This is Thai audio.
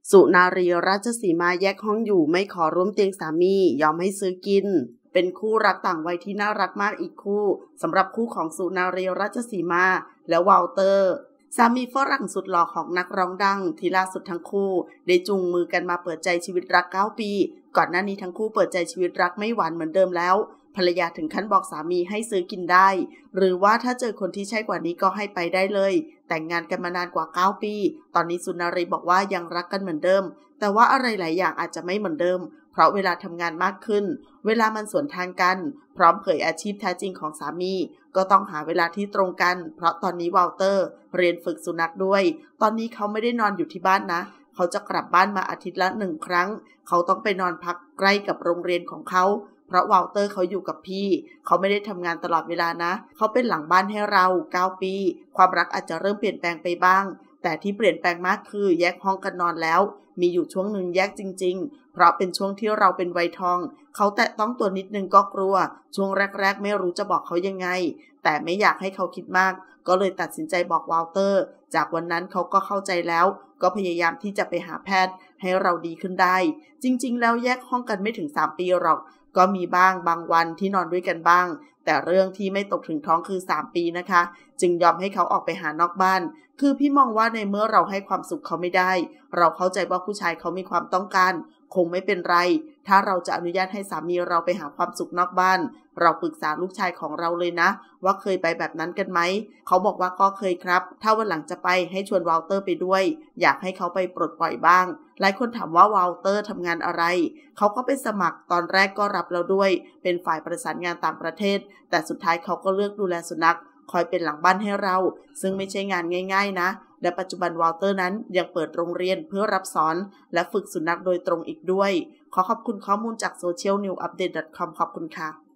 สุนารีราชสีมาแยกห้องอยู่ไม่ขอร่วมเตียงสามียอมให้ซื้อกินเป็นคู่รักต่างวัยที่น่ารักมากอีกคู่สำหรับคู่ของสุนารีราชสีมาและวอลเตอร์สามีฝรั่งสุดหล่อของนักร้องดังที่ล่าสุดทั้งคู่ได้จูงมือกันมาเปิดใจชีวิตรัก9 ปีก่อนหน้านี้ทั้งคู่เปิดใจชีวิตรักไม่หวานเหมือนเดิมแล้วภรรยาถึงขั้นบอกสามีให้ซื้อกินได้หรือว่าถ้าเจอคนที่ใช่กว่านี้ก็ให้ไปได้เลยแต่งงานกันมานานกว่า9 ปีตอนนี้สุนารีบอกว่ายังรักกันเหมือนเดิมแต่ว่าอะไรหลายอย่างอาจจะไม่เหมือนเดิมเพราะเวลาทำงานมากขึ้นเวลามันสวนทางกันพร้อมเผยอาชีพแท้จริงของสามีก็ต้องหาเวลาที่ตรงกันเพราะตอนนี้วอลเตอร์เรียนฝึกสุนัขด้วยตอนนี้เขาไม่ได้นอนอยู่ที่บ้านนะเขาจะกลับบ้านมาอาทิตย์ละ1 ครั้งเขาต้องไปนอนพักใกล้กับโรงเรียนของเขาเพราะวอลเตอร์เขาอยู่กับพี่เขาไม่ได้ทำงานตลอดเวลานะเขาเป็นหลังบ้านให้เรา9 ปีความรักอาจจะเริ่มเปลี่ยนแปลงไปบ้างแต่ที่เปลี่ยนแปลงมากคือแยกห้องกันนอนแล้วมีอยู่ช่วงหนึ่งแยกจริงๆเพราะเป็นช่วงที่เราเป็นวัยทองเขาแตะต้องตัวนิดนึงก็กลัวช่วงแรกๆไม่รู้จะบอกเขายังไงแต่ไม่อยากให้เขาคิดมากก็เลยตัดสินใจบอกวอลเตอร์จากวันนั้นเขาก็เข้าใจแล้วก็พยายามที่จะไปหาแพทย์ให้เราดีขึ้นได้จริงๆแล้วแยกห้องกันไม่ถึง3 ปีหรอกก็มีบ้างบางวันที่นอนด้วยกันบ้างแต่เรื่องที่ไม่ตกถึงท้องคือ3 ปีนะคะจึงยอมให้เขาออกไปหานอกบ้านคือพี่มองว่าในเมื่อเราให้ความสุขเขาไม่ได้เราเข้าใจว่าผู้ชายเขามีความต้องการคงไม่เป็นไรถ้าเราจะอนุญาตให้สามีเราไปหาความสุขนอกบ้านเราปรึกษาลูกชายของเราเลยนะว่าเคยไปแบบนั้นกันไหมเขาบอกว่าก็เคยครับถ้าวันหลังจะไปให้ชวนวอลเตอร์ไปด้วยอยากให้เขาไปปลดปล่อยบ้างหลายคนถามว่าวอลเตอร์ทำงานอะไรเขาก็ไปสมัครตอนแรกก็รับเราด้วยเป็นฝ่ายประสานงานต่างประเทศแต่สุดท้ายเขาก็เลือกดูแลสุนัขคอยเป็นหลังบ้านให้เราซึ่งไม่ใช่งานง่ายๆนะและปัจจุบันวอลเตอร์นั้นยังเปิดโรงเรียนเพื่อรับสอนและฝึกสุนัขโดยตรงอีกด้วยขอขอบคุณข้อมูลจาก socialnewupdate.com ขอบคุณค่ะ